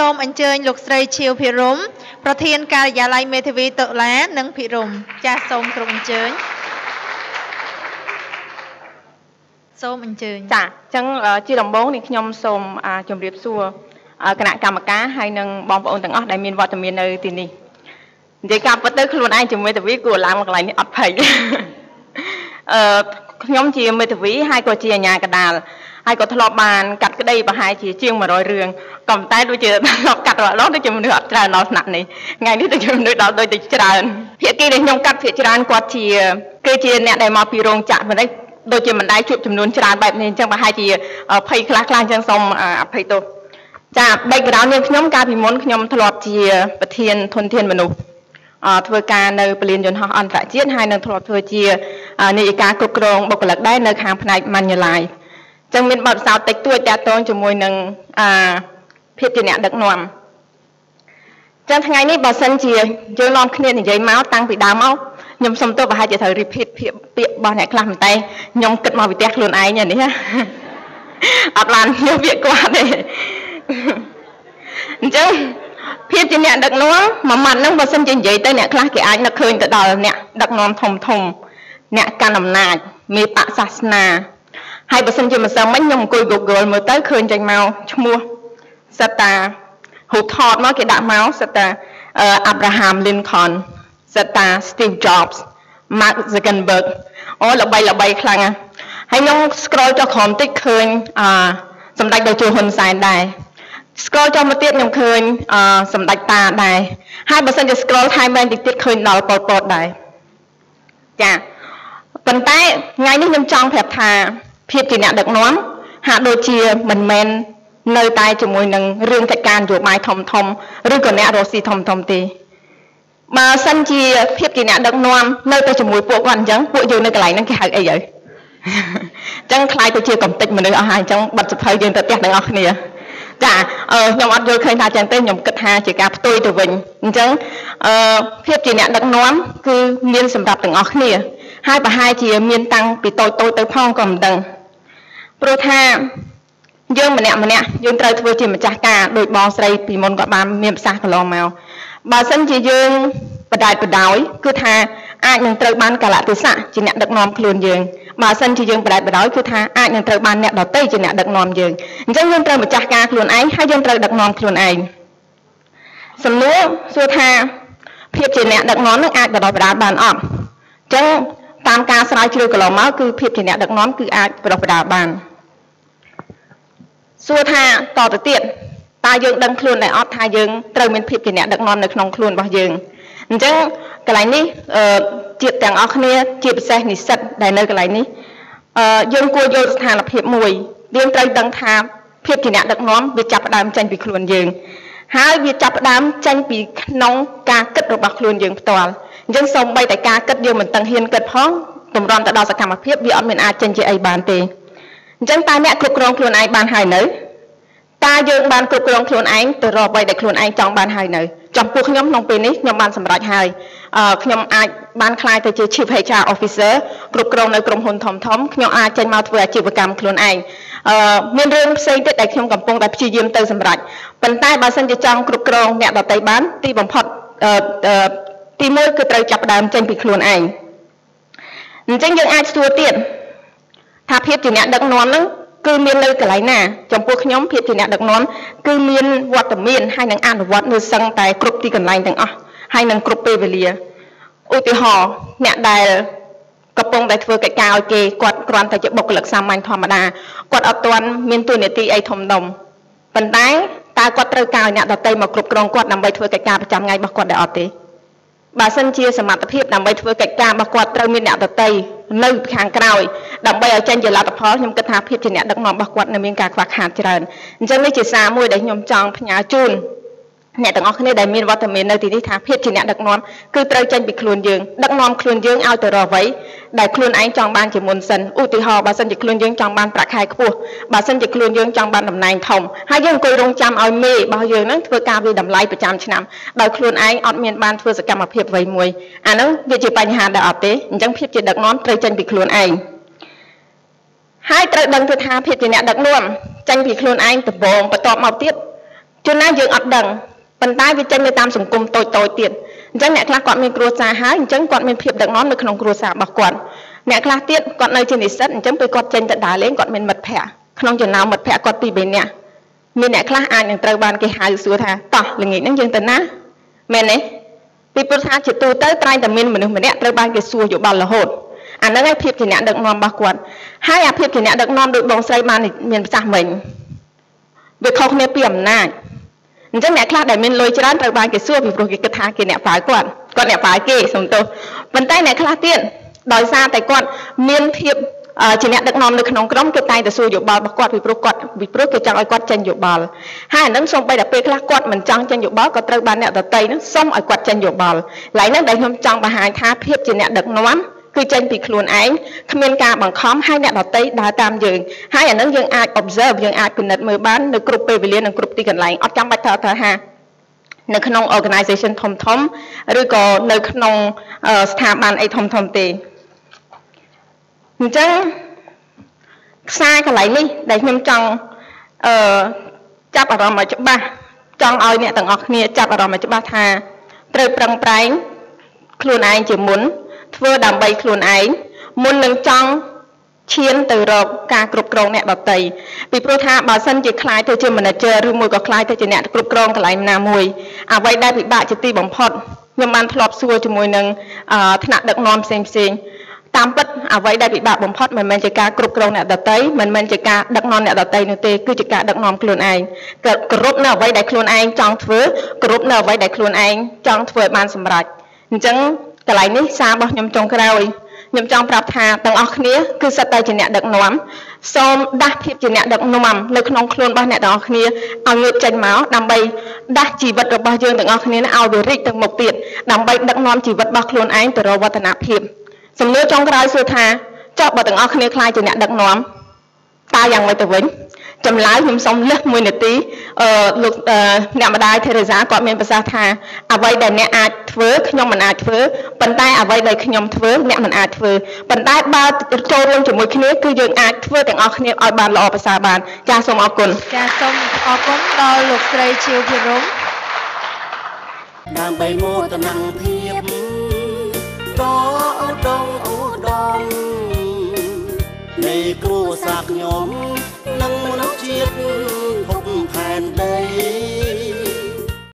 មអញ្ជើញលោកស្រីឈៀវភិរមប្រធានការិយាល័យមេធាវីតុលានិងភិរមចាសសូមគ្រប់អញ្ជើញសូមអញ្ជើញចាអញ្ចឹងជាដំបូងនេះខ្ញុំសូមជម្រាបសួរគណៈកម្មការហើយនិងបងប្អូនទាំងអស់ដែលមានវត្តមាននៅទីនេះនិយាយការពិតទៅខ្លួនឯងជាមេធាវីគួរឡើងមកកន្លែងនេះអត់ភ័យខ្ញុំជាមេធាវីហើយក៏ជាអាជ្ញាកណ្ដាលហើយក៏ធ្លាប់បានកាត់ក្តីប្រហែលជាង100រឿងក៏ប៉ុន្តែដូចជាធ្លាប់កាត់រាល់ដងដូចជាមនុស្សអត់ច្រើនដល់ថ្នាក់នេះថ្ងៃនេះដូចជាមនុស្សដល់ដូចទៅច្រើនភាគីដែលខ្ញុំកាត់ភាគច្រើនគាត់គឺជាអ្នកដែលមកពីរោងចក្រមិនដូចជាមិនដែលជួបចំនួនច្រើនបែបនេះអញ្ចឹងប្រហែលជាភ័យខ្លះអញ្ចឹងសូមអភ័យទោសចា background នាងខ្ញុំកាលពីមុនខ្ញុំធ្លាប់ជាប្រធានធនធានមនុស្សធ្វើការនៅពលានយន្តហោះអន្តរជាតិហើយនឹងធ្លាប់ធ្វើជានាយិកាគ្រប់គ្រងបុគ្គលិកដែរនៅខាងផ្នែក Manulife អញ្ចឹងមានបទពិសោធន៍តិចតួចតាក់ទងជាមួយនឹងភាពជាអ្នកដឹកនាំអញ្ចឹងថ្ងៃនេះបើសិនជាយើងនាំគ្នានិយាយមកតាំងពីដើមមកខ្ញុំសុំទោសប្រហែលជាត្រូវ repeat ពាក្យរបស់អ្នកខ្លះប៉ុន្តែខ្ញុំគិតមកពីផ្ទះខ្លួនឯងនេះណាអត់បានយកពាក្យគាត់ទេអញ្ចឹងភាពជាអ្នកដឹកនាំមួយម៉ាត់ហ្នឹងបើសិនជានិយាយទៅអ្នកខ្លះគេអាចនឹកឃើញទៅដល់អ្នកដឹកនាំធំអ្នកកាន់អំណាចមេបកសាសនាហើយបើសិនជាម្សិលមិញខ្ញុំអង្គុយ Google មើលទៅឃើញចេញមកឈ្មោះសិតតារូបថតមកគេដាក់មកសិតតា Abraham Lincoln សិតតា Steve Jobs Mark Zuckerberg អូល្បីខ្លាំងណាស់ហើយខ្ញុំ scroll ចុះក្រោមតិចឃើញសម្ដេចតេជោហ៊ុនសែនដែរ scroll ចុះមកទៀតខ្ញុំឃើញសម្ដេចតាដែរហើយបើសិនជា scroll ថែមមែនតិចទៀតឃើញដល់ប៉ុលពតដែរចាប៉ុន្តែថ្ងៃនេះខ្ញុំចង់ប្រាប់ថាភាពជាអ្នកដឹកនាំហាក់ដូចជាមិនមែននៅតែជាមួយនឹងរឿងកិច្ចការនយោបាយធំឬក៏អ្នករស់ស៊ីធំទេបើសិនជាភាពជាអ្នកដឹកនាំនៅតែជាមួយពួកគាត់អញ្ចឹងពួកយើងនៅកន្លែងហ្នឹងគេហៅអីហើយអញ្ចឹងខ្លាយទៅជាកំតិចមនុស្សអស់ហើយអញ្ចឹងបាត់សភៅយើងទៅផ្ទះទាំងអស់គ្នាចាខ្ញុំអត់យល់ឃើញថាចឹងទេខ្ញុំគិតថាជាការផ្ទុយទៅវិញអញ្ចឹងភាពជាអ្នកដឹកនាំគឺមានសម្រាប់ទាំងអស់គ្នាហើយប្រហែលជាមានតាំងពីតូចទៅផងក៏មិនដឹងព្រោះថាយើងម្នាក់យើងត្រូវធ្វើជាម្ចាស់ការដោយបងស្រីពីមុនគាត់បានមានប្រសាសន៍កន្លងមកបើសិនជាយើងបដិបដោយគឺថាអាចនឹងត្រូវបានកាលៈទេសៈជាអ្នកដឹកនាំខ្លួនយើងបើសិនជាយើងបដិបដោយគឺថាអាចនឹងត្រូវបានអ្នកដទៃជាអ្នកដឹកនាំយើងអញ្ចឹងយើងត្រូវម្ចាស់ការខ្លួនឯងហើយយើងត្រូវដឹកនាំខ្លួនឯងសំណួរសួរថាភាពជាអ្នកដឹកនាំនឹងអាចបដិបដាបានអត់អញ្ចឹងតាមការស្រាវជ្រាវកន្លងមកគឺភាពជាអ្នកដឹកនាំគឺអាចបដិបដាបានសួរថាតទៅទៀតតើយើងដឹងខ្លួនដែរអត់ថាយើងត្រូវមានភាពជាអ្នកដឹកនាំនៅក្នុងខ្លួនរបស់យើងអញ្ចឹងកន្លែងនេះជាតិទាំងអស់គ្នាជាពិសេសនិស្សិតដែលនៅកន្លែងនេះយើងគួរយល់ស្ថានភាពមួយយើងត្រូវដឹងថាភាពជាអ្នកដឹកនាំវាចាប់ផ្ដើមចេញពីខ្លួនយើងហើយវាចាប់ផ្ដើមចេញពីក្នុងការគិតរបស់ខ្លួនយើងផ្ទាល់អញ្ចឹងសូម្បីតែការគិតយើងមិនទាំងហ៊ានគិតផងតម្រាំទៅដល់សកម្មភាពវាអត់មានអាចចេញជាអីបានទេអញ្ចឹងតើអ្នកគ្រប់គ្រងខ្លួនឯងបានហើយនៅតើយើងបានគ្រប់គ្រងខ្លួនឯងទៅរកអ្វីដែលខ្លួនឯងចង់បានហើយនៅចំពោះខ្ញុំក្នុងពេលនេះខ្ញុំបានសម្រេចហើយខ្ញុំអាចបានក្លាយទៅជា Chief HR Officer គ្រប់គ្រងនៅក្រុមហ៊ុនធំខ្ញុំអាចចេញមកធ្វើអាជីវកម្មខ្លួនឯងមានរឿងផ្សេងទៀតដែលខ្ញុំកំពុងតែព្យាយាមទៅសម្រេចប៉ុន្តែបើសិនជាចង់គ្រប់គ្រងអ្នកដទៃបានទីបំផុតទីមួយគឺត្រូវចាប់ផ្ដើមចេញពីខ្លួនឯងអញ្ចឹងយើងអាចសួរទៀតថាភាពជាអ្នកដឹកនាំហ្នឹងគឺមាននៅកន្លែងណាចំពោះខ្ញុំភាពជាអ្នកដឹកនាំគឺមានវត្តមានហើយនឹងអនុវត្តនៅសឹងតែគ្រប់ទីកន្លែងទាំងអស់ហើយនឹងគ្រប់ពេលវេលាឧទាហរណ៍អ្នកដែលកំពុងតែធ្វើកិច្ចការឲ្យគេគាត់គ្រាន់តែជាបុគ្គលិកសាមញ្ញធម្មតាគាត់អត់ទាន់មានតួនាទីអីធំដុំប៉ុន្តែតើគាត់ត្រូវការឲ្យអ្នកដទៃមកគ្រប់គ្រងគាត់ដើម្បីធ្វើកិច្ចការប្រចាំថ្ងៃរបស់គាត់ដែរអត់ទេបើសិនជាសមត្ថភាពដើម្បីធ្វើកិច្ចការរបស់គាត់ត្រូវមានអ្នកដទៃនៅខាងក្រោយដើម្បីឲ្យចេញជាលទ្ធផលខ្ញុំគិតថាភាពជាអ្នកដឹកនាំរបស់គាត់នៅមានការខ្វះខាតច្រើនអញ្ចឹងនេះជាសារមួយដែលខ្ញុំចង់ផ្ញើជូនអ្នកទាំងអស់គ្នាដែលមានវត្តមាននៅទីនេះថាភាពជាអ្នកដឹកនាំគឺត្រូវចេញពីខ្លួនយើងដឹកនាំខ្លួនយើងឲ្យទៅរកអ្វីដែលខ្លួនឯងចង់បានជាមុនសិនឧទាហរណ៍បើសិនជាខ្លួនយើងចង់បានប្រាក់ខែខ្ពស់បើសិនជាខ្លួនយើងចង់បានតំណែងធំហើយយើងអង្គុយរងចាំឲ្យមេរបស់យើងហ្នឹងធ្វើការវិតម្លៃប្រចាំឆ្នាំដោយខ្លួនឯងអត់មានបានធ្វើសកម្មភាពអ្វីមួយអាហ្នឹងវាជាបញ្ហាដែរអត់ទេអញ្ចឹងភាពជាដឹកនាំត្រូវចេញពីខ្លួនឯងហើយត្រូវដឹងទៅថាភាពជាអ្នកដឹកនាំចេញពីខ្លួនឯងដំបូងបន្ទាប់មកទៀតជួនណាយើងអត់ដឹងប៉ុន្តែវាចេញទៅតាមសង្គមតូចទៀតអញ្ចឹងអ្នកខ្លះគាត់មានគ្រួសារហើយអញ្ចឹងគាត់មានភាពដឹកនាំនៅក្នុងគ្រួសាររបស់គាត់អ្នកខ្លះទៀតគាត់នៅជានិស្សិតអញ្ចឹងពេលគាត់ចេញទៅដើរលេងគាត់មានមិត្តភ័ក្តិក្នុងចំណោមមិត្តភ័ក្តិគាត់2 3នាក់មានអ្នកខ្លះអាចនឹងត្រូវបានគេហៅសួរថាតោះល្ងាចហ្នឹងយើងទៅណាមែនទេពីព្រោះថាជាទូទៅត្រែងតែមានមនុស្សម្នាក់ត្រូវបានគេសួរយោបល់រហូតអាហ្នឹងឯងភាពជាអ្នកដឹកនាំរបស់គាត់ហើយអាភាពជាអ្នកដឹកនាំដោយបងស្រីបានមានប្រសាសន៍មិញវាខុសគ្នាពីអំណាចអញ្ចឹងអ្នកខ្លះដែលមានលុយច្រើនត្រូវបានគេសួរពីព្រោះគេគិតថាគេអ្នកប្រើគាត់អ្នកប្រើគេសំទោសប៉ុន្តែអ្នកខ្លះទៀតដោយសារតែគាត់មានភាពជាអ្នកដឹកនាំនៅក្នុងក្រុមគេតែងតែសួរយោបល់របស់គាត់ពីព្រោះគេចង់ឲ្យគាត់ចេញយោបល់ហើយអានឹងសូម្បីតែពេលខ្លះគាត់មិនចង់ចេញយោបល់ក៏ត្រូវបានអ្នកដទៃនឹងសុំឲ្យគាត់ចេញយោបល់ឡើយហ្នឹងដែលខ្ញុំចង់បង្ហាញថាភាពជាអ្នកដឹកនាំគឺចេញពីខ្លួនឯងគ្មានការបង្ខំឲ្យអ្នកដទៃដើរតាមយើងហើយអានឹងយើងអាច observe យើងអាចពិនិត្យមើលបាននៅគ្រប់ពេលវេលានិងគ្រប់ទីកន្លែងអត់ចាំបាច់ថានៅក្នុង organization ធំឬក៏នៅក្នុងស្ថាប័នអីធំទេអញ្ចឹងខ្សែកន្លែងនេះដែលខ្ញុំចង់ចាប់អារម្មណ៍ឲ្យច្បាស់ចង់ឲ្យអ្នកទាំងអស់គ្នាចាប់អារម្មណ៍ឲ្យច្បាស់ថាត្រូវប្រឹងប្រែងខ្លួនឯងជាមុនធ្វើដើម្បីខ្លួនឯងមុននឹងចង់ឈានទៅរកការគ្រប់គ្រងអ្នកដទៃពីព្រោះថាបើសិនជាខ្លាយទៅជា manager ឬមួយក៏ខ្លាយទៅជាអ្នកគ្រប់គ្រងកន្លែងណាមួយអ្វីដែលពិបាកជាទីបំផុតខ្ញុំបានធ្លាប់សួរជាមួយនឹងថ្នាក់ដឹកនាំផ្សេងតាមពិតអ្វីដែលពិបាកបំផុតមិនមែនជាការគ្រប់គ្រងអ្នកដទៃមិនមែនជាការដឹកនាំអ្នកដទៃនោះទេគឺជាការដឹកនាំខ្លួនឯងគោរពនៅអ្វីដែលខ្លួនឯងចង់ធ្វើគោរពនៅអ្វីដែលខ្លួនឯងចង់ធ្វើឲ្យបានសម្រេចអញ្ចឹងកន្លែងនេះសាររបស់ខ្ញុំចុងក្រោយខ្ញុំចង់ប្រាប់ថាទាំងអស់គ្នាគឺសិតតែជាអ្នកដឹកនាំសូមដាស់ភាពជាអ្នកដឹកនាំនៅក្នុងខ្លួនរបស់អ្នកទាំងអស់គ្នាឲ្យងើបចេញមកដើម្បីដាស់ជីវិតរបស់យើងទាំងអស់គ្នាឲ្យវារីកទៅមុខទៀតដើម្បីដឹកនាំជីវិតរបស់ខ្លួនឯងទៅរកវឌ្ឍនភាពសំណួរចុងក្រោយសួរថាចុះបើទាំងអស់គ្នាខ្លាចជាអ្នកដឹកនាំតើយ៉ាងម៉េចទៅវិញចម្លើយខ្ញុំសូមលើស1នាទីលោកអ្នកម្ដាយថេរេសាគាត់មានប្រសាសន៍ថាអ្វីដែលអ្នកអាចធ្វើខ្ញុំមិនអាចធ្វើប៉ុន្តែអ្វីដែលខ្ញុំធ្វើអ្នកមិនអាចធ្វើប៉ុន្តែបើចូលរួមជាមួយគ្នាគឺយើងអាចធ្វើទាំងអស់គ្នាឲ្យបានល្អប្រសើរបានចាសសូមអរគុណចាសសូមអរគុណដល់លោកស្រីជាវភិរមដើម្បីមោទនភាពក៏ឧត្តមនៃគ្រួសារខ្ញុំនិងមនុស្សជាតិ